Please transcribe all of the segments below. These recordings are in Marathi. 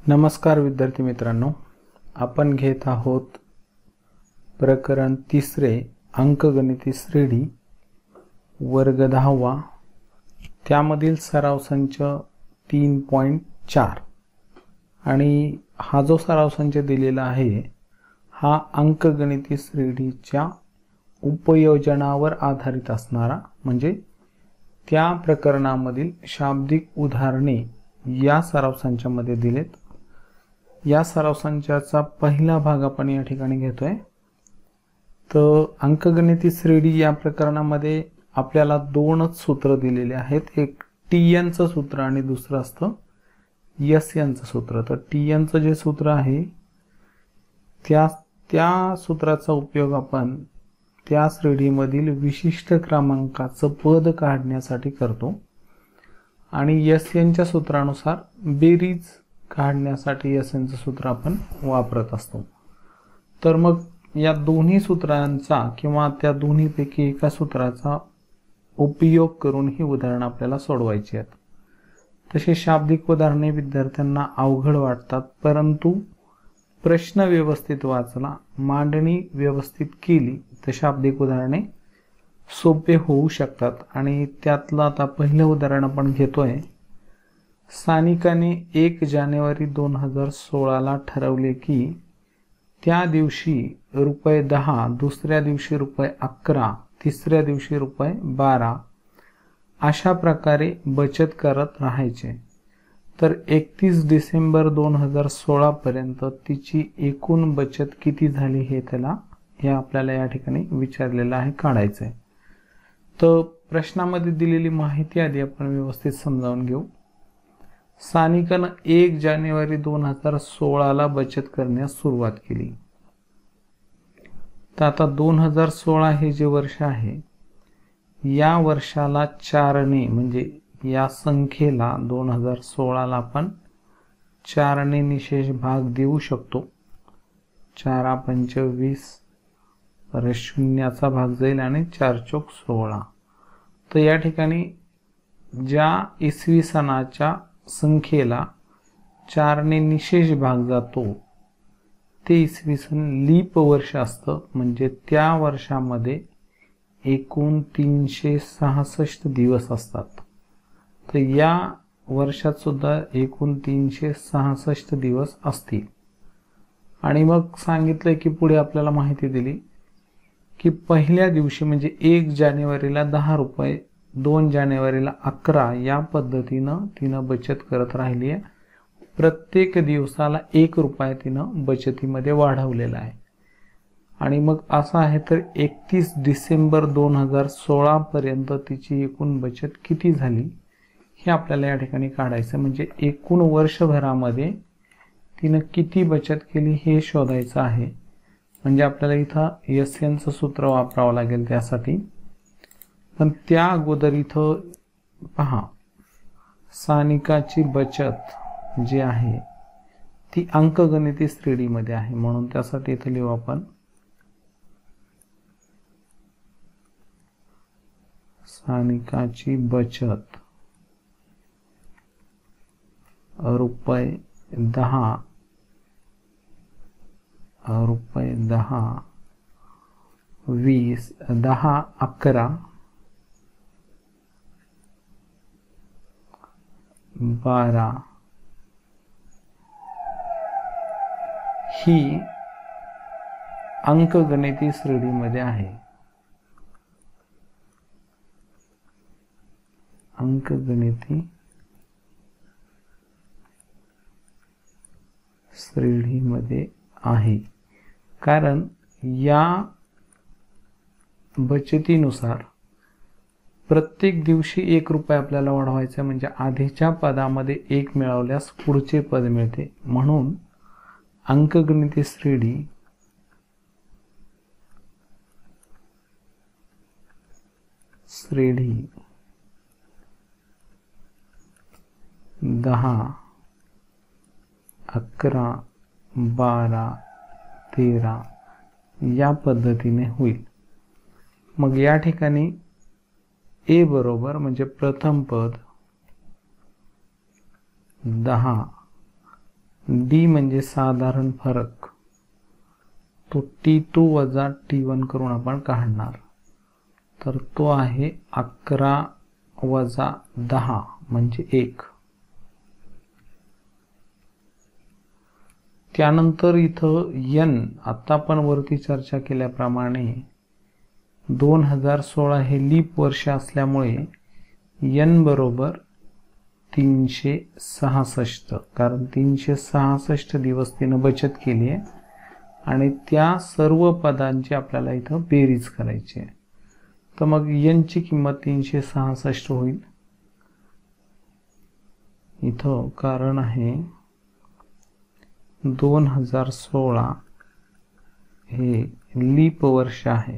नमस्कार विद्यार्थी मित्रांनो, आपण घेत आहोत प्रकरण 3 अंकगणिती श्रेणी वर्ग 10वा त्यामधील सराव संच 3.4 आणि हा जो सराव संच दिलेला आहे हा अंकगणिती श्रेणीच्या उपयोजनावर आधारित असणारा म्हणजे त्या प्रकरणामधील शाब्दिक उदाहरणे या सराव संचामध्ये दिलेत। या सराव संचाचा पहिला भाग आपण या ठिकाणी घेतोय। तर अंकगणिती श्रेणी या प्रकरणामध्ये आपल्याला दोनच सूत्र दिलेले आहेत, एक TN चं सूत्र आणि दुसरं असतं SN चं सूत्र। तर TN चं जे सूत्र आहे त्या सूत्राचा उपयोग आपण त्या श्रेणीमधील विशिष्ट क्रमांकाचं पद काढण्यासाठी करतो आणि SN च्या सूत्रानुसार बेरीज काढण्यासाठी SN चं सूत्र आपण वापरत असतो। तर मग या दोन्ही सूत्रांचा किंवा त्या दोन्हीपैकी एका सूत्राचा उपयोग करून ही उदाहरणे आपल्याला सोडवायची आहेत। तसे शाब्दिक उदाहरणे विद्यार्थ्यांना अवघड वाटतात, परंतु प्रश्न व्यवस्थित वाचला, मांडणी व्यवस्थित केली तर शाब्दिक उदाहरणे सोपे होऊ शकतात। आणि त्यातलं आता पहिलं उदाहरण आपण घेतोय। सानिकाने 1 जानेवारी 2016 ला ठरवले की त्या दिवशी ₹10, दुसऱ्या दिवशी ₹11, तिसऱ्या दिवशी ₹12 अशा प्रकारे बचत करत राहायचे। तर 31 डिसेंबर 2016 पर्यंत तिची एकूण बचत किती झाली हे आपल्याला या ठिकाणी विचारलेलं आहे, काढायचंय। तर प्रश्नामध्ये दिलेली माहिती आधी आपण व्यवस्थित समजावून घेऊ। सानिकाने 1 जानेवारी 2016 ला बचत करण्यास सुरुवात केली। तर आता 2016 हे जे वर्ष आहे या वर्षाला 4 ने म्हणजे या संख्येला 2016 ला आपण 4 ने निशेष भाग देऊ शकतो। 4 पंच 20, परत शून्याचा भाग जाईल आणि 4 चौक 16। तर या ठिकाणी ज्या इसवी सणाच्या संख्येला 4 ने निशेष भाग जातो ते इसवी सन लीप वर्ष असतं, म्हणजे त्या वर्षामध्ये एकूण 366 दिवस असतात। तर या वर्षात सुद्धा एकूण 366 दिवस असतील। आणि मग सांगितलंय की पुढे आपल्याला माहिती दिली की पहिल्या दिवशी म्हणजे 1 जानेवारीला ₹10, 2 जानेवारीला 11 या पद्धतीनं तिनं बचत करत राहिली आहे। प्रत्येक दिवसाला ₹1 तिनं बचतीमध्ये वाढवलेला आहे। आणि मग असं आहे तर 31 डिसेंबर 2016 पर्यंत तिची एकूण बचत किती झाली हे आपल्याला या ठिकाणी काढायचं, म्हणजे एकूण वर्षभरामध्ये तिनं किती बचत केली हे शोधायचं आहे। म्हणजे आपल्याला इथं SN चं सूत्र वापरावं लागेल त्यासाठी। पण त्या अगोदर इथं पहा, सानिकाची बचत जी आहे ती अंकगणिती श्रेणीमध्ये आहे, म्हणून त्यासाठी इथं लिहू आपण सानिकाची बचत ₹10, ₹10, 20, 10, 11, 12 ही अंकगणिती श्रेणीमध्ये आहे। अंकगणिती श्रेणीमध्ये आहे कारण या बचतीनुसार प्रत्येक दिवशी ₹1 आपल्याला वाढवायचा, म्हणजे आधीच्या पदामध्ये 1 मिळवल्यास पुढचे पद मिळते। म्हणून अंकगणिती श्रेणी श्रेणी 10, 11, 12, 13 या पद्धतीने होईल। मग या ठिकाणी A बरोबर म्हणजे प्रथम पद 10 डी म्हणजे साधारण फरक, तो T2 वजा T1 करून आपण काढणार, तर तो आहे 11 वजा 10 म्हणजे 1. त्यानंतर इथं n, आता आपण वरती चर्चा केल्याप्रमाणे 2016 हे लीप वर्ष असल्यामुळे n बरोबर 366, कारण 366 दिवस तिनं बचत केली आहे आणि त्या सर्व पदांची आपल्याला इथं बेरीज करायची आहे. तर मग n ची किंमत 366 होईल. इथं कारण आहे 2016 हे लीप वर्ष आहे.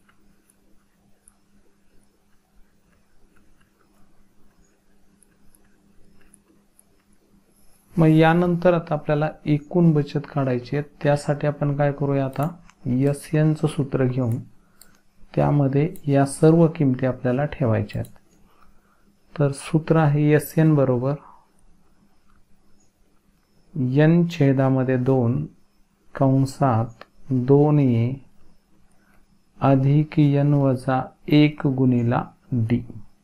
मग यानंतर आता आपल्याला एकूण बचत काढायची आहे. त्यासाठी आपण काय करूया, आता SN चं सूत्र घेऊन त्यामध्ये या सर्व किमती आपल्याला ठेवायच्या आहेत. तर सूत्र आहे SN बरोबर n छेदामध्ये 2 कंसात 2a अधिक n वजा 1 गुणिला d.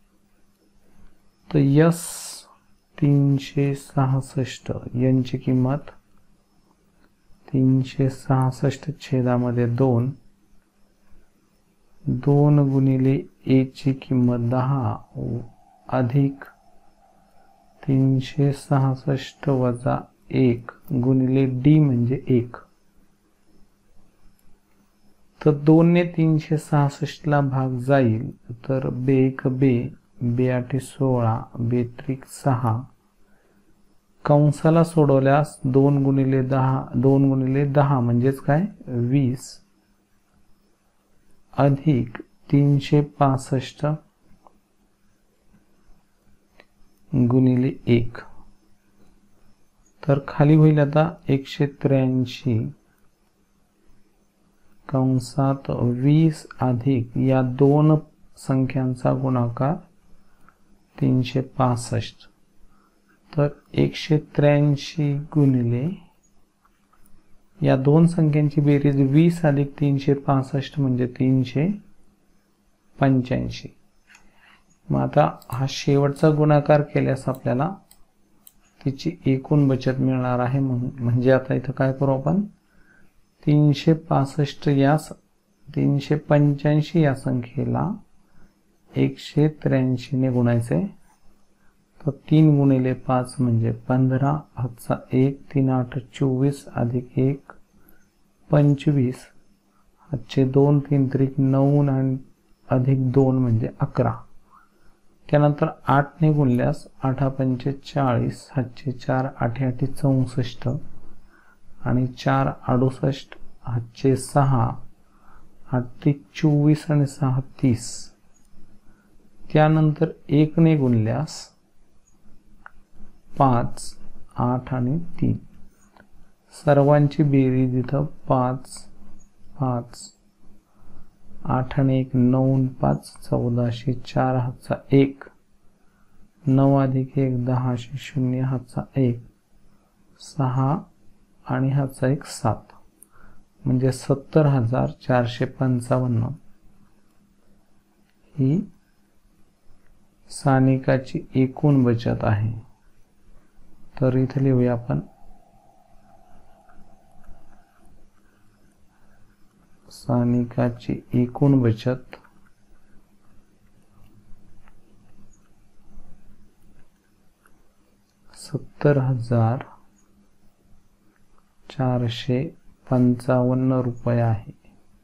तर S 366, n ची किंमत 366 छेदामध्ये 2, 2 गुणिले a ची किंमत 10 अधिक 366 वजा 1 गुणिले d म्हणजे 1. तर 2 ने 366 ला भाग जाईल, तर बे1 बे, बे8 16, बे3 6. कंसाला सोडवल्यास 2 गुणिले 10 म्हणजेच काय 20 अधिक 365 गुणिले 1. तर खाली होईल आता 183 कंसात 20 अधिक या दोन संख्यांचा गुणाकार 365. तर 183 गुणिले या दोन संख्यांची बेरीज 20 अधिक 365 म्हणजे 385. मग आता हा शेवटचा गुणाकार केल्यास आपल्याला तिची एकूण बचत मिळणार आहे. म्हणजे आता इथं काय करू आपण, 385 या संख्येला 183 ने गुणायचे. तर 3 गुणिले 5 म्हणजे 15, हातचा 1, 3 8 24 अधिक 1 25, हातचे 2 3 त्रिक 9 आणि अधिक 2 म्हणजे 11. त्यानंतर 8 ने गुणल्यास 8 5 40, हातचे 4 8 8 64 आणि 4 68, हातचे 6 8 24 आणि 6 30. त्यानंतर 1 ने गुणल्यास 5 8 आणि 3. सर्वांची बेरीज इथं 5 5 8 आणि 1 9 5 14, 4 हातचा 1 9 अधिक 1 10, 0 हातचा 1 6 आणि हातचा 1 7 म्हणजे 70,455 ही सानिकाची एकूण बचत आहे. तर इथे लिहूया आपण सानिकाची एकूण बचत ₹70,455 आहे.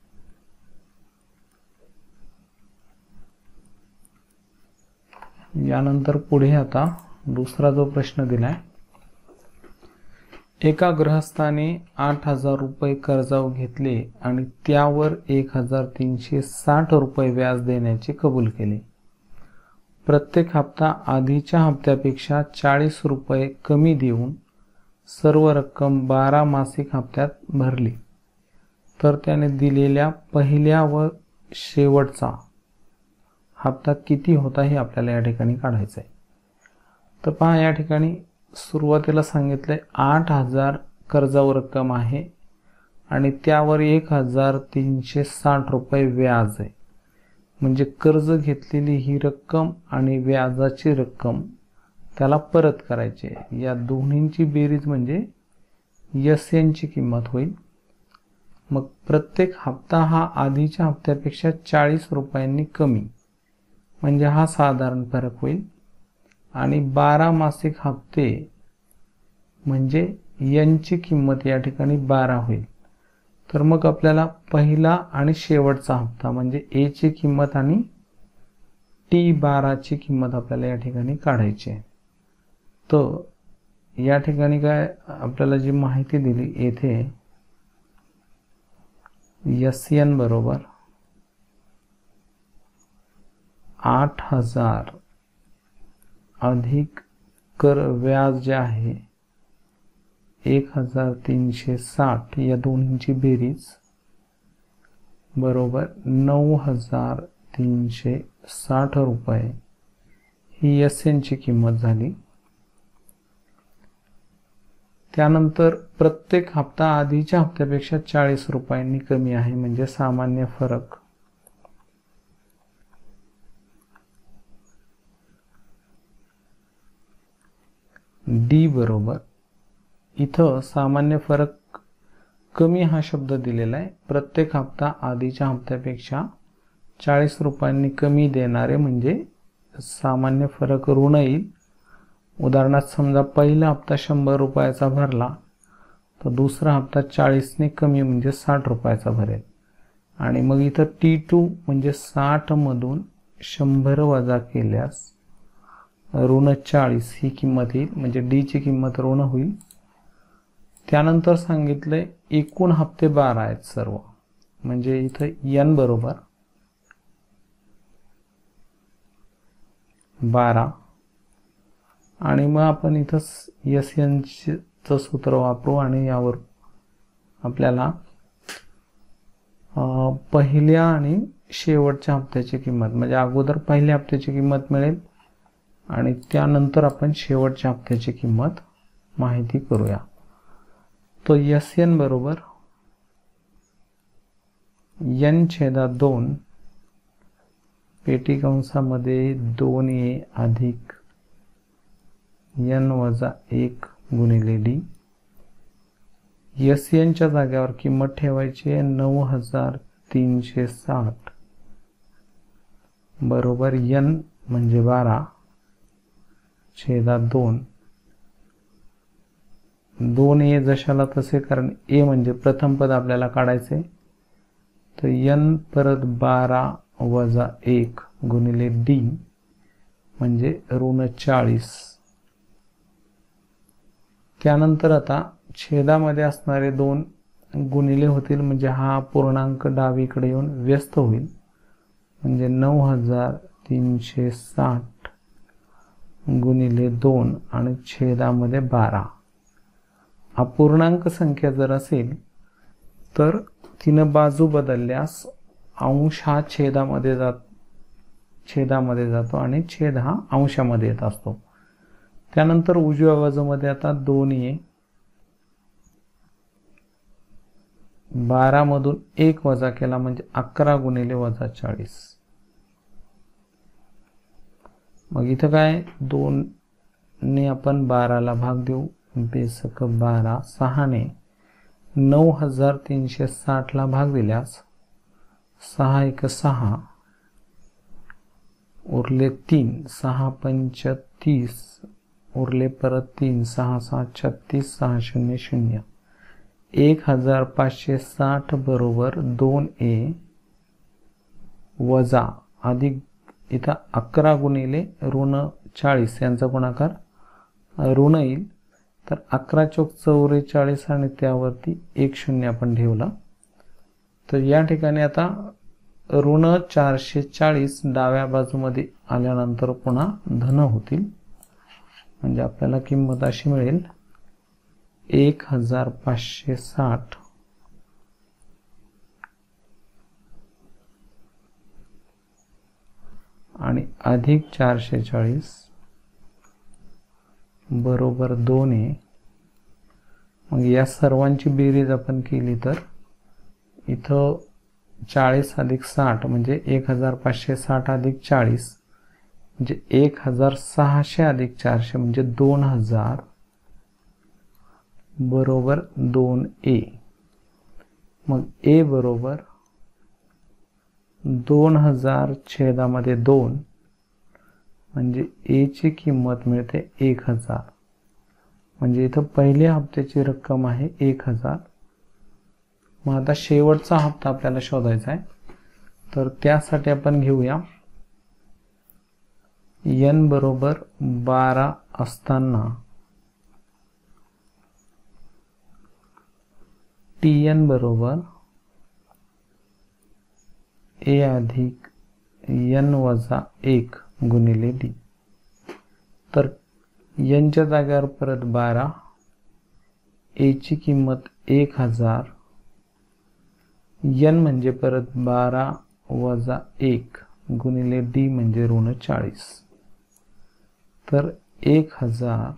यानंतर पुढे आता दुसरा जो प्रश्न दिलाय, एका गृहस्थाने 8,000 रुपये कर्जावर घेतले आणि त्यावर 1,360 रुपये व्याज देण्याचे कबूल केले. प्रत्येक हप्ता आधीच्या हप्त्यापेक्षा 40 रुपये कमी देऊन सर्व रक्कम 12 मासिक हप्त्यात भरली, तर त्याने दिलेल्या पहिल्या व शेवटचा हप्ता किती होता हे आपल्याला या ठिकाणी काढायचं आहे. तर पहा, या ठिकाणी सुरुवातीला सांगितले 8,000 कर्जावर रक्कम आहे आणि त्यावर 1,360 रुपये व्याज आहे. म्हणजे कर्ज घेतलेली ही रक्कम आणि व्याजाची रक्कम त्याला परत करायची आहे. या दोन्हींची बेरीज म्हणजे SN ची किंमत होईल. मग प्रत्येक हप्ता हा आधीच्या हप्त्यापेक्षा 40 रुपयांनी कमी, म्हणजे हा साधारण फरक होईल. आणि 12 मासिक हप्ते म्हणजे यांची किंमत या ठिकाणी 12 होईल. तर मग आपल्याला पहिला आणि शेवटचा हप्ता म्हणजे ए ची किंमत आणि T12 ची किंमत आपल्याला या ठिकाणी काढायची आहे. तर या ठिकाणी काय आपल्याला जी माहिती दिली येथे SN बरोबर 8,000 अधिक कर व्याज जे आहे 1,360 या दोन्हींची बेरीज बरोबर 9,360 रुपये ही SN ची किंमत झाली. त्यानंतर प्रत्येक हप्ता आधीच्या हप्त्यापेक्षा 40 रुपयांनी कमी आहे, म्हणजे सामान्य फरक D बरोबर इथं सामान्य फरक कमी हा शब्द दिलेला आहे. प्रत्येक हप्ता आधीच्या हप्त्यापेक्षा 40 रुपयांनी कमी देणारे म्हणजे सामान्य फरक ऋण येईल. उदाहरणार्थ समजा पहिला हप्ता 100 रुपयाचा भरला तर दुसरा हप्ता 40 ने कमी म्हणजे 60 रुपयाचा भरेल. आणि मग इथं T2 म्हणजे 60 मधून 100 वजा केल्यास ऋण 40 ही किंमत येईल, म्हणजे D ची किंमत ऋण होईल. त्यानंतर सांगितलंय एकूण हप्ते 12 आहेत सर्व, म्हणजे इथं N बरोबर 12 आणि मग आपण इथं SN चं सूत्र वापरू आणि यावर आपल्याला पहिल्या आणि शेवटच्या हप्त्याची किंमत म्हणजे अगोदर पहिल्या हप्त्याची किंमत मिळेल आणि त्यानंतर आपण शेवटच्या हप्त्याची किंमत माहिती करूया. तो SN बरोबर N/2 पेटी कंसामध्ये 2A अधिक N वजा 1 गुणिले D. SN च्या जागेवर किंमत ठेवायची आहे 9,360 बरोबर N म्हणजे 12/2. 2A जशाला तसे, कारण A म्हणजे प्रथम पद आपल्याला काढायचे. तर N परत 12 वजा 1 गुणिले D म्हणजे ऋण 40. त्यानंतर आता छेदामध्ये असणारे 2 गुणिले होतील, म्हणजे हा पूर्णांक डावीकडे येऊन व्यस्त होईल, म्हणजे 9,360 गुणिले 2 आणि छेदामध्ये 12. अपूर्णांक संख्या जर असेल तर तिनं बाजू बदलल्यास अंश हा छेदामध्ये जातो आणि छेद हा अंशामध्ये येत असतो. त्यानंतर उजव्या बाजूमध्ये आता 2A 12 मधून 1 वजा केला म्हणजे 11 गुणिले वजा 40. मग इथं काय 2 ने आपण 12 ला भाग देऊ, बेसक 12. 6 ने 9,360 ला भाग दिल्यास 6 1 6 उरले 3, 6 5 30 उरले परत 3, 6 6 36, 6 0 0. 1,560 बरोबर 2A वजा अधिक इथं 11 गुणिले ऋण 40 यांचा गुणाकार ऋण येईल. तर 11 चौक 44 आणि त्यावरती 1 0 आपण ठेवला. तर या ठिकाणी आता ऋण 440 डाव्या बाजूमध्ये आल्यानंतर पुन्हा धन होतील, म्हणजे आपल्याला किंमत अशी मिळेल 1,560 आणि अधिक 440 बरोबर 2A. मग या सर्वांची बेरीज आपण केली तर इथं 40 अधिक 60 म्हणजे 1560 अधिक 40 म्हणजे 1600 अधिक 400 म्हणजे 2000 बरोबर 2A. मग A बरोबर 2000 छेदामध्ये 2 म्हणजे A ची किंमत मिळते 1000. म्हणजे इथं पहिल्या हप्त्याची रक्कम आहे 1000. मग आता शेवटचा हप्ता आपल्याला शोधायचा आहे. तर त्यासाठी आपण घेऊया n बरोबर 12 असताना Tn बरोबर A अधिक n वजा 1 गुणिले D. तर n च्या जागेवर परत 12, A ची किंमत 1000, n म्हणजे परत 12 वजा 1 गुणिले D म्हणजे ऋण 40. तर 1000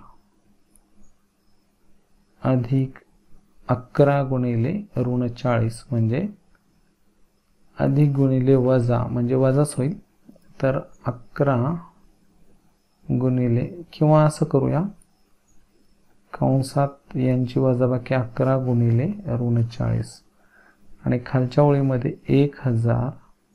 अधिक 11 गुणिले ऋण 40 म्हणजे अधिक गुणिले वजा म्हणजे वजाच होईल. तर 11 गुणिले किंवा असं करूया कंसात यांची वजाबाकी 11 गुणिले ऋण 40 आणि खालच्या ओळीमध्ये 1000.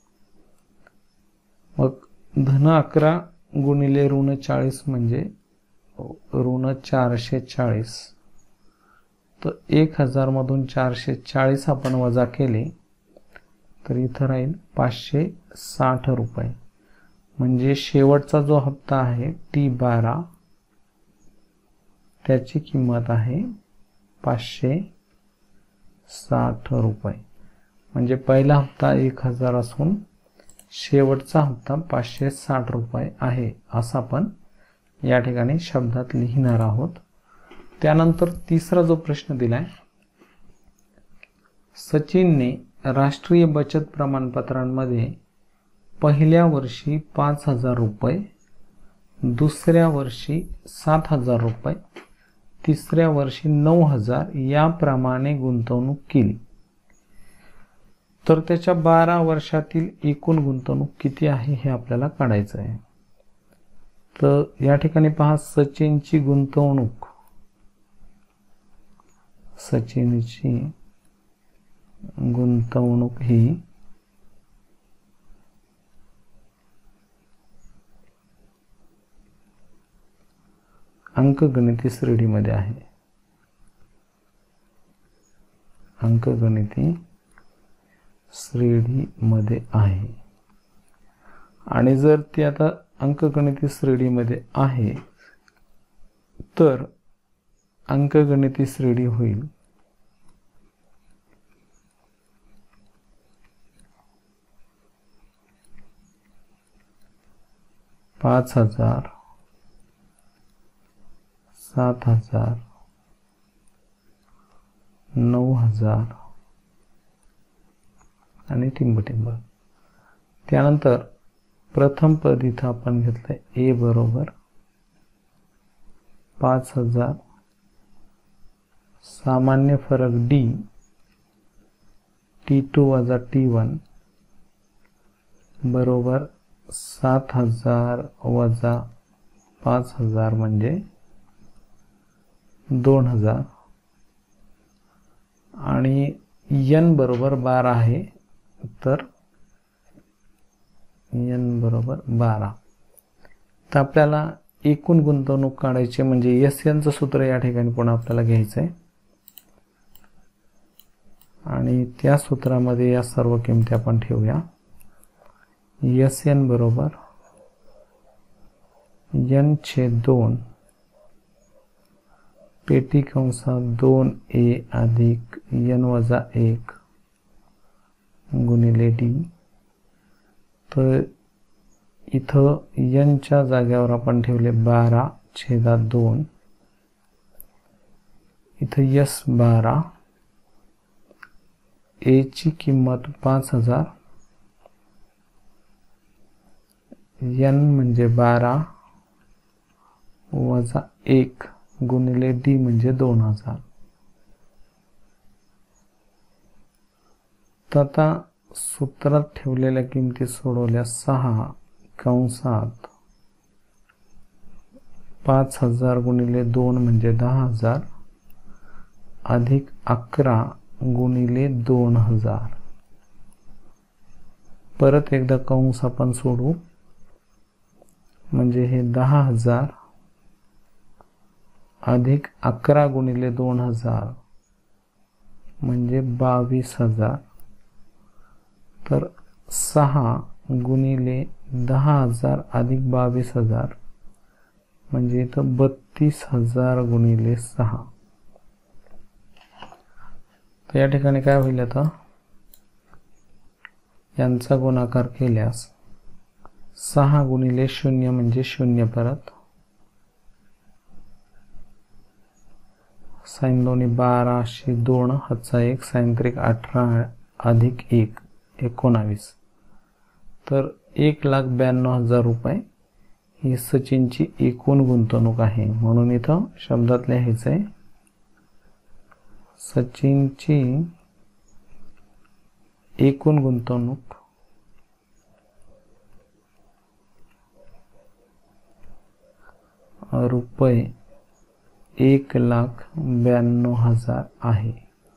मग धन 11 गुणिले ऋण 40 म्हणजे ऋण 440. तर 1000 मधून 440 आपण वजा केले तर इथं राहील 560 रुपये. म्हणजे शेवटचा जो हप्ता आहे T12 त्याची किंमत आहे 560 रुपये. म्हणजे पहिला हप्ता 1000 असून शेवटचा हप्ता 560 रुपये आहे असं आपण या ठिकाणी शब्दात लिहिणार आहोत. त्यानंतर तिसरा जो प्रश्न दिलाय, सचिनने राष्ट्रीय बचत प्रमाणपत्रांमध्ये पहिल्या वर्षी 5000 रुपये, दुसऱ्या वर्षी 7000 रुपये, तिसऱ्या वर्षी 9000 याप्रमाणे गुंतवणूक केली. तर त्याच्या 12 वर्षातील एकूण गुंतवणूक किती आहे हे आपल्याला काढायचं आहे. तर या ठिकाणी पहा, सचिनची गुंतवणूक ही अंकगणिती श्रेणीमध्ये आहे. अंकगणिती श्रेणीमध्ये आहे. आणि जर ती आता अंकगणिती श्रेणीमध्ये आहे तर अंकगणिती श्रेणी होईल 5000, 7000, 9000 आणि टिंब. त्यानंतर प्रथम पद इथं आपण घेतलंय A बरोबर 5000, सामान्य फरक D T2 वजा T1 बरोबर 7000 वजा 5000 म्हणजे 2000 आणि n बरोबर 12 आहे. तर n बरोबर 12. तर आपल्याला एकूण गुंतवणूक काढायची म्हणजे SN चं सूत्र या ठिकाणी पुन्हा आपल्याला घ्यायचं आहे आणि त्या सूत्रामध्ये या सर्व किमती आपण ठेवूया. SN बरोबर n/2 पेटी कंसात 2A अधिक n वजा 1 गुणिले D. तर इथं n च्या जागेवर आपण ठेवले 12/2. इथं S12, A ची किंमत 5000, n म्हणजे 12 वजा 1 गुणिले डी म्हणजे 2000. तर आता सूत्रात ठेवलेल्या किमती सोडवल्या. 6 कंसात 5000 गुणिले 2 म्हणजे 10,000 अधिक 11 गुणिले 2000. परत एकदा कंस आपण सोडवू, म्हणजे हे 10,000 अधिक 11 गुणिले 2000 म्हणजे 22,000. तर 6 गुणिले 10,000 अधिक 22,000 म्हणजे इथं 32,000 गुणिले 6. तर या ठिकाणी काय होईल, आता यांचा गुणाकार केल्यास 6 गुणिले 0 म्हणजे 0, परत साइन 2 12 2 हातचा 1 साइन 3 18 अधिक 1 19. तर 1,92,000 रुपये ही सचिनची एकूण गुंतवणूक आहे. म्हणून इथं शब्दात लिहायचं आहे, सचिनची एकूण गुंतवणूक रुपये 1,92,000 आहे.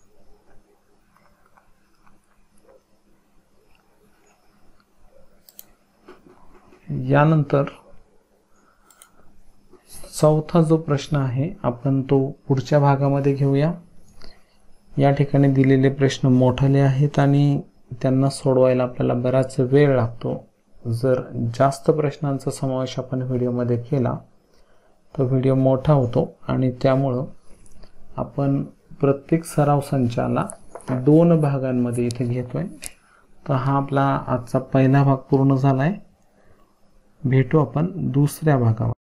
यानंतर चौथा जो प्रश्न आहे आपण तो पुढच्या भागामध्ये घेऊया. या ठिकाणी दिलेले प्रश्न मोठाले आहेत आणि त्यांना सोडवायला आपल्याला बराच वेळ लागतो. जर जास्त प्रश्नांचा समावेश आपण व्हिडिओमध्ये केला तर व्हिडिओ मोठा होतो आणि त्यामुळं आपण प्रत्येक सराव संचाला 2 भागांमध्ये इथे घेतोय. तर हा आपला आजचा पहिला भाग पूर्ण झालाय. भेटू आपण दुसऱ्या भागामध्ये.